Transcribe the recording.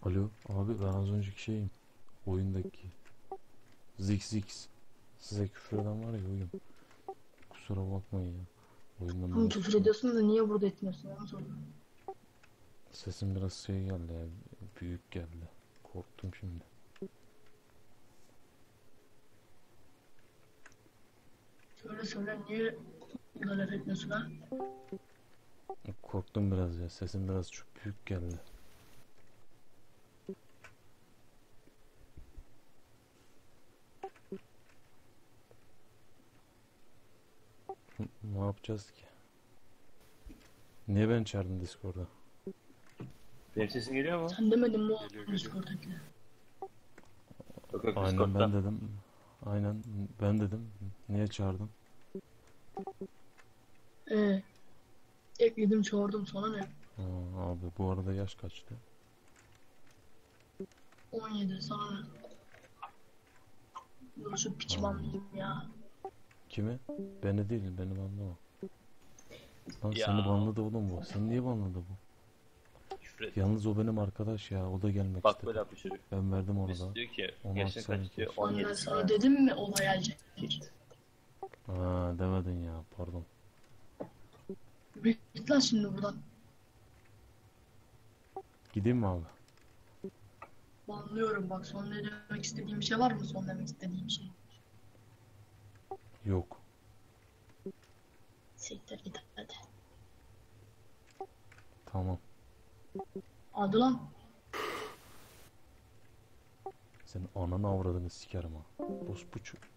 Alo abi, ben az önceki şeyim. Oyundaki Zix. Size küfür eden var ya oyun. Kusura bakmayın ya. Oyundan Oğlum biraz küfür çıkıyor. ediyorsun da niye burada etmiyorsun onu sordum. Sesim biraz şey geldi ya. Büyük geldi. Korktum şimdi. Söyle niye burada laf etmiyorsun ha? Korktum biraz ya. Sesim biraz çok büyük geldi. Ne yapacağız ki? Niye ben çağırdın Discord'a? Benim sesim geliyor mu? Sen demedin mi o Geliyor. Discord'dakiler? Yok Aynen ben Discord'da. dedim. Aynen ben dedim. Niye çağırdın? Ee, ekledim çağırdım sana ne? Abi bu arada yaş kaçtı? 17 sana ne? Dur şu piçi Aa, banlayayım ya. kimi? Beni değil, beni banlama. Lan seni Ya banladı oğlum bu. Seni niye banladı bu? küfür et. Yalnız o benim arkadaş ya. O da gelmek Bak böyle istedi. yapıyor çocuk. Ben verdim onu Mesut da. diyor ki Onu yaşın atsaydın kaç diyor, keşke. Lan ben 17 sana sana. dedim mi olay gelecek? Ha demedin ya, pardon. Git lan şimdi buradan. Gideyim mi abi? Banlıyorum bak son ne demek istediğim bir şey var mı son demek istediğim şey? Yok. Siktir git hadi. Tamam. Hadi lan. Senin ananı avradını sikerim ha. Bospuçu.